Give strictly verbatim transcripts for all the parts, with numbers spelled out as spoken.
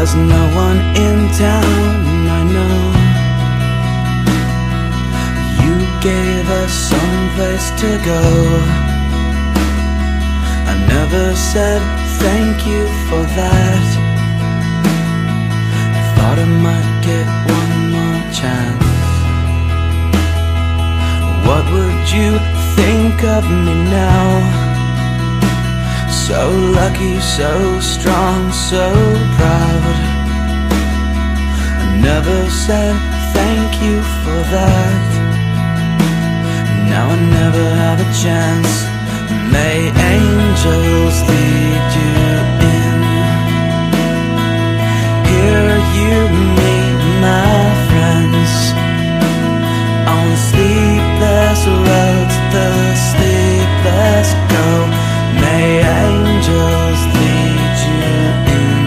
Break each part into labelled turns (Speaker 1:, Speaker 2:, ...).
Speaker 1: was no one in town, I know. You gave us some place to go. I never said thank you for that. I thought I might get one more chance. What would you think of me now? So lucky, so strong, so proud. I never said thank you for that. Now I never have a chance. May angels lead you in. Here you meet my friends on the sleepless roads, the sleepless go. May angels lead you in.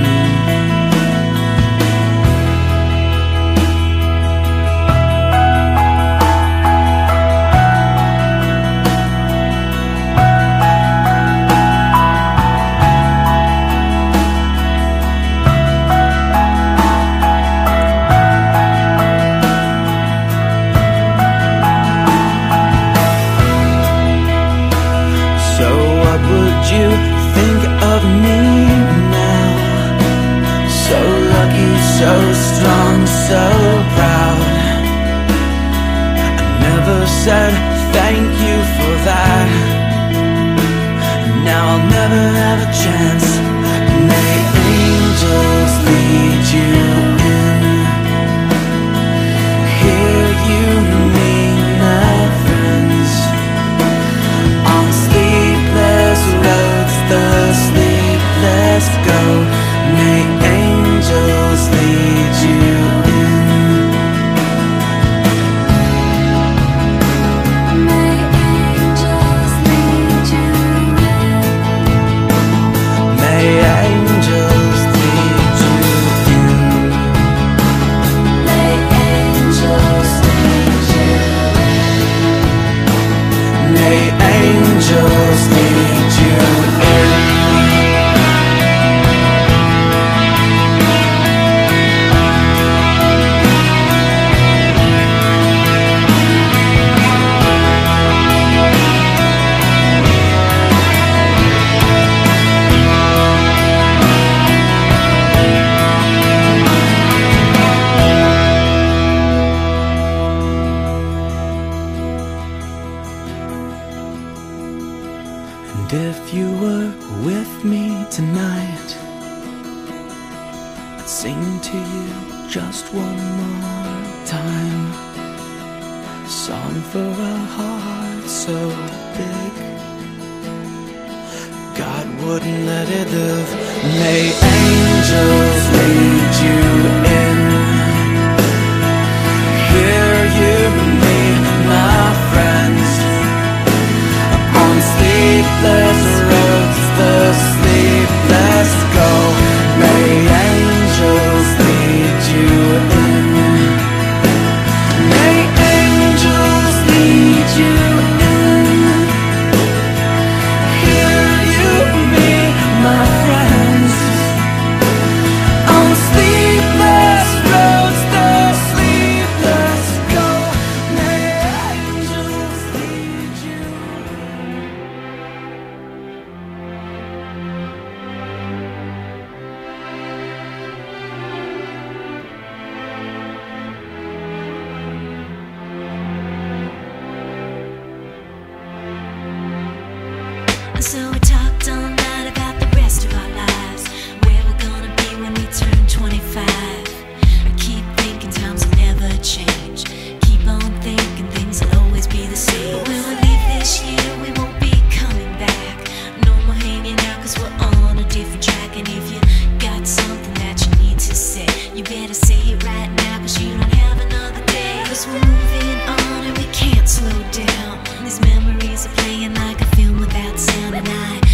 Speaker 1: You think of me now? So lucky, so strong, so proud. I never said thank you for that. Now I'll never have a chance. May angels lead you in. Here you meet my friends on sleepless roads, the sleepless go. May angels lead you in.
Speaker 2: May angels lead you in.
Speaker 1: May angels lead you in.
Speaker 2: May angels lead you in.
Speaker 1: May angels lead you in. And if you were with me tonight, I'd sing to you just one more time. A song for a heart so big God wouldn't let it live. May angels lead you in. Here you meet my friends on sleepless roads, the sleepless go. May angels lead you in. May angels lead you in. Here you meet my friends on sleepless roads, the sleepless go. May angels lead you.
Speaker 2: So we talked all night about the rest of our lives, where we're gonna be when we turn twenty-five. I keep thinking times will never change. Keep on thinking things will always be the same. But when we leave this year, we won't be coming back. No more hanging out, cause we're on a different track. And if you got something that you need to say, you better say it right now, cause you don't have another day. Cause we're moving on and we can't slow down. These memories are playing like a film without sound, and I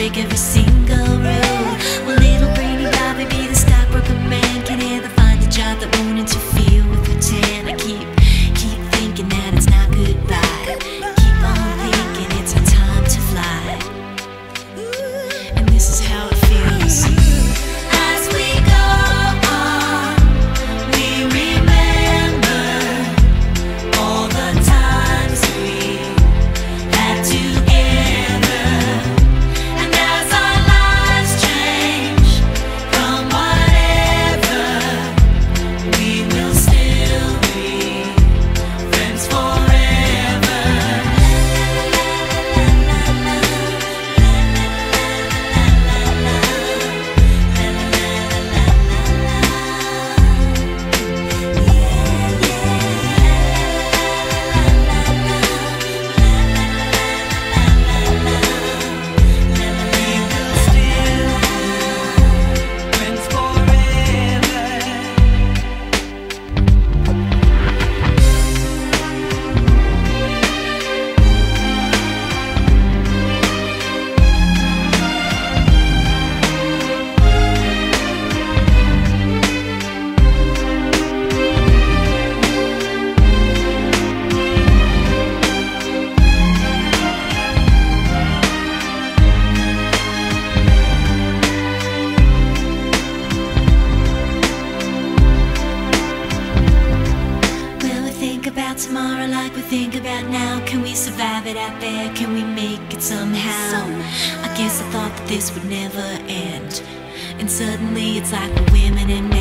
Speaker 2: break every single rule. Well, little brainy Bobby be the stockbroker man, can ever find a job that won't interfere with her tan. I keep, keep thinking that it's not goodbye. Keep on thinking it's our time to fly. And this is how it feels. As we go on, we remember all the times we had together. And as our lives change from whatever, we will still be friends forever. About tomorrow like we think about now. Can we survive it out there? Can we make it somehow? I guess I thought that this would never end, and suddenly it's like we're women and